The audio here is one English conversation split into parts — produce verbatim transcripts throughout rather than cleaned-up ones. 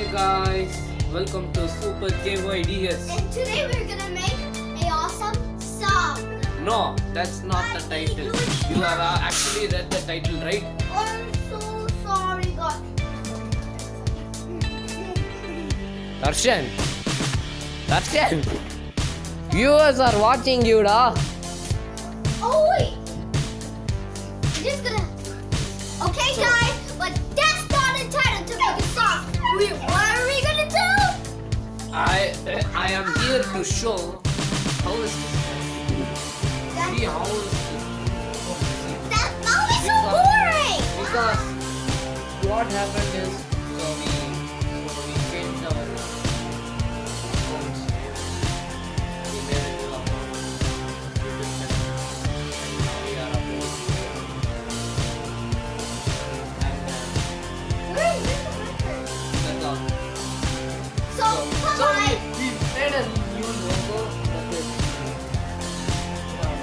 Guys, welcome to Super K Y D S. And today we're gonna make a awesome song. No, that's not the title. You have uh, actually read the title, right? I'm so sorry, God. Darshan! Darshan! Viewers are watching you, da. Oh wait, I'm just gonna. Okay, So- guys, but that's not the title to make a song. We, what are we gonna do? I I am here to show how is this. See how is this. That song is so Because- boring. Because what happened is so we so we changed our phones. We made a new account. YouTube channel. And now we are uploading. And uh, Where is this record? that's all. So, So bye. we, we made a new logo that is um,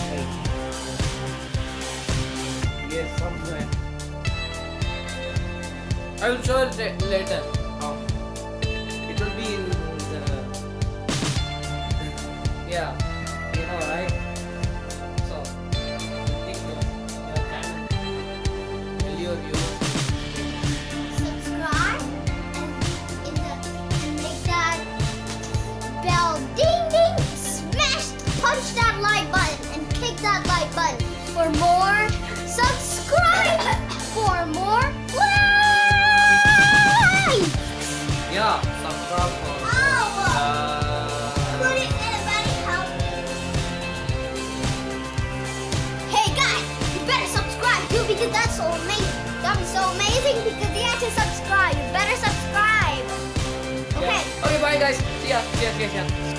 like, yes, somewhere. I will show it la- later. How it will be in the yeah, you know, right? So I think your, your channel, tell your viewers. Subscribe and, in the, and make that bell ding ding. Smash, punch that like button and kick that like button for more. Subscribe for more likes. Yeah, subscribe for Oh, uh, put it in a buddy help. Hey guys, you better subscribe too because that's so amazing. That'd be so amazing because you have to subscribe. You better subscribe. Okay. yeah. Okay, bye guys. See ya. See ya. See ya. See ya.